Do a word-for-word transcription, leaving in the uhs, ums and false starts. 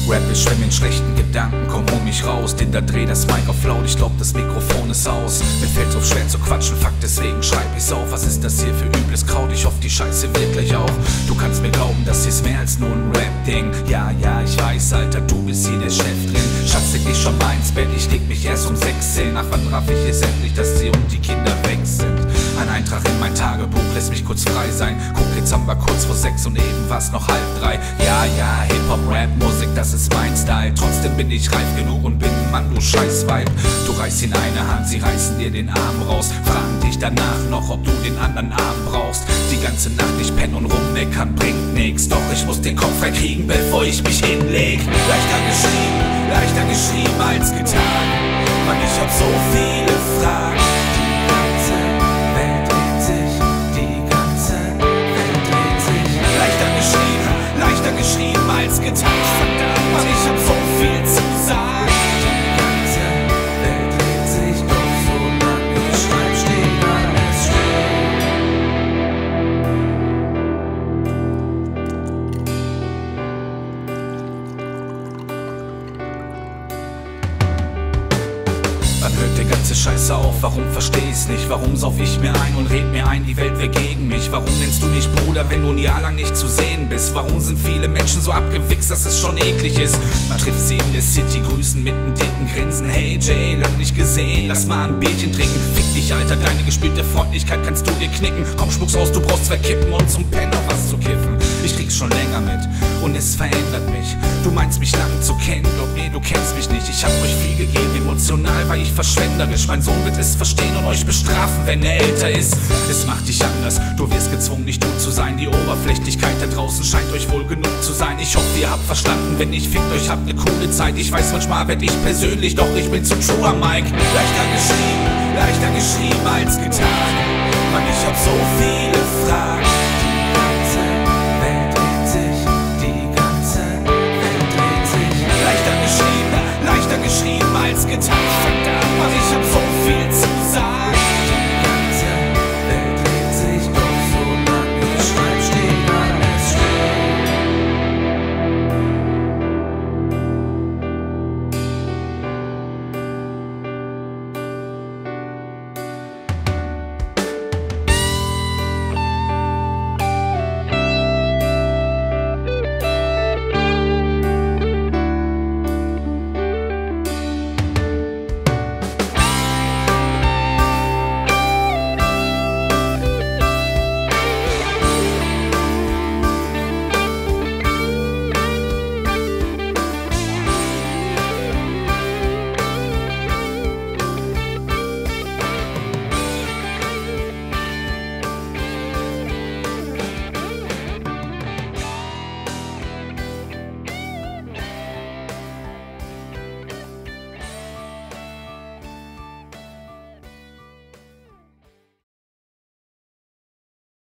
Rap, ich schwimm in schlechten Gedanken, komm hol mich raus. Dinter, dreh das Mic auf laut, ich glaub das Mikrofon ist aus. Mir fällt's auf schwer zu quatschen, Fakt, deswegen schreib ich's auf. Was ist das hier für übles Kraut, ich hoff die Scheiße wirklich auch. Du kannst mir glauben, das hier's mehr als nur ein Rap-Ding. Ja, ja, ich weiß, Alter, du bist hier der Chef drin. Schatz, leg dich schon mal ins Bett, ich leg mich erst um sechs hin. Ach, wann raff ich es endlich, dass sie und die Kinder weg sind? Ein Eintrag in mein Tagebuch lässt mich kurz frei sein. Guck, jetzt haben wir kurz vor sechs und eben war's noch halb drei. Ja, ja, Hip-Hop, Rap, Musik, das ist mein Style. Trotzdem bin ich reif genug und bin ein Mann, du Scheißweib. Du reißt in eine Hand, sie reißen dir den Arm raus. Fragen dich danach noch, ob du den anderen Arm brauchst. Die ganze Nacht nicht pennen und rummeckern bringt nix. Doch ich muss den Kopf freikriegen, bevor ich mich hinleg. Leichter geschrieben, leichter geschrieben als getan. Mann, ich hab so viele Fragen. Geschrieben als getan, verdammt, Mann, ich hab so viel zu sagen. Die ganze Welt dreht sich, doch solange ich schreib, steht alles still. Wann hört der ganze Scheiße auf? Warum versteh ich's nicht? Warum sauf ich mir ein und red mir ein, die Welt wär gegen mich? Warum nennst du mich Bruder, wenn du ein Jahr lang nicht zu sehen bist? Warum sind viele Menschen so abgewichst, dass es schon eklig ist? Man trifft sie in der City, grüßen mit nem dicken Grinsen. Hey Jay, lang nicht gesehen, lass mal ein Bierchen trinken. Fick dich, Alter, deine gespielte Freundlichkeit kannst du dir knicken. Komm, spuck's raus, du brauchst zwei Kippen und zum Pen noch was zu kiffen. Ich krieg's schon länger mit und es verändert mich. Du meinst mich lang zu kennen, doch nee, du kennst mich nicht. Ich hab euch viel gegeben, emotional war ich verschwenderisch. Mein Sohn wird es verstehen und euch bestrafen, wenn er älter ist. Es macht dich anders, du wirst gezwungen, nicht du zu sein. Die Oberflächlichkeit da draußen scheint euch wohl genug zu sein. Ich hoffe, ihr habt verstanden, wenn ich fickt euch, habt ne coole Zeit. Ich weiß, manchmal werd ich persönlich, doch ich bin zu true am Mic. Leichter geschrieben, leichter geschrieben als getan. Mann, ich hab so viele Fragen.